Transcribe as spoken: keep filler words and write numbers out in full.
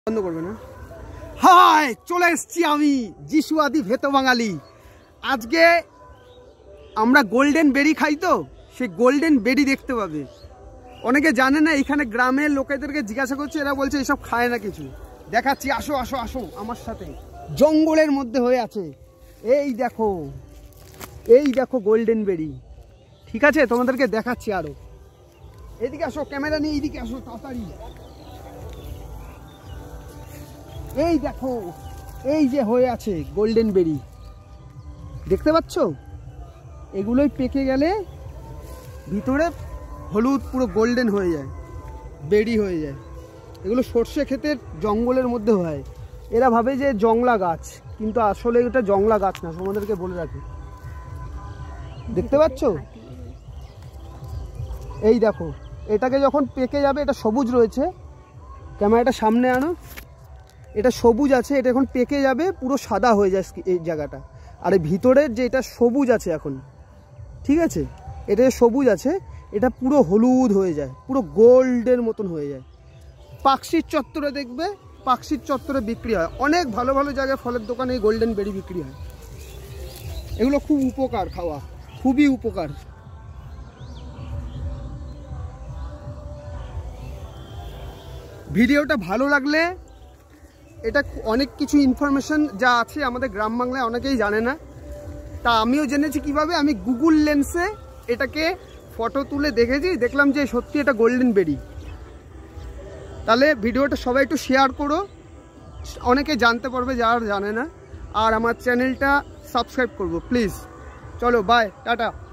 বন্ধ করবে না। হাই, চলে এসেছি আমি যিশুয়াদি ভেতো বাঙালি। আজকে আমরা গোল্ডেন বেরি খাই, তো সেই গোল্ডেন বেরি দেখতে পাবে। অনেকে জানে না, এখানে গ্রামের লোকেদেরকে জিজ্ঞাসা করছে, এরা বলছে এসব খায় না কিছু। দেখাচ্ছি, আসো আসো আসো আমার সাথে। জঙ্গলের মধ্যে হয়ে আছে, এই দেখো, এই দেখো গোল্ডেন বেরি। ঠিক আছে, তোমাদেরকে দেখাচ্ছি আরো। এদিকে আসো, ক্যামেরা নিয়ে এইদিকে আসো তাড়াতাড়ি। এই দেখো, এই যে হয়ে আছে গোল্ডেন বেরি, দেখতে পাচ্ছ? এগুলোই পেকে গেলে ভিতরে হলুদ পুরো গোল্ডেন হয়ে যায়, বেরি হয়ে যায়। এগুলো সর্ষে ক্ষেতের জঙ্গলের মধ্যে হয়। এরা ভাবে যে জংলা গাছ, কিন্তু আসলে এটা জংলা গাছ না, তোমাদেরকে বলে রাখি। দেখতে পাচ্ছ? এই দেখো, এটাকে যখন পেকে যাবে, এটা সবুজ রয়েছে, ক্যামেরাটা সামনে আনো, এটা সবুজ আছে, এটা এখন পেকে যাবে, পুরো সাদা হয়ে যায় এই জায়গাটা। আর এই ভিতরের যে এটা সবুজ আছে এখন, ঠিক আছে, এটা সবুজ আছে, এটা পুরো হলুদ হয়ে যায়, পুরো গোল্ডের মতন হয়ে যায়। পাকশির চত্বরে দেখবে, পাকশির চত্বরে বিক্রি হয়, অনেক ভালো ভালো জায়গায় ফলের দোকানে এই গোল্ডেন বেরি বিক্রি হয়। এগুলো খুব উপকার, খাওয়া খুবই উপকার। ভিডিওটা ভালো লাগলে, এটা অনেক কিছু ইনফরমেশন যা আছে আমাদের গ্রাম বাংলায় অনেকেই জানে না, তা আমিও জেনেছি কিভাবে। আমি গুগল লেন্সে এটাকে ফটো তুলে দেখেছি, দেখলাম যে সত্যি এটা গোল্ডেন বেরি। তাহলে ভিডিওটা সবাই একটু শেয়ার করো, অনেকে জানতে পারবে যারা জানে না। আর আমার চ্যানেলটা সাবস্ক্রাইব করবো প্লিজ। চলো, বাই, টাটা।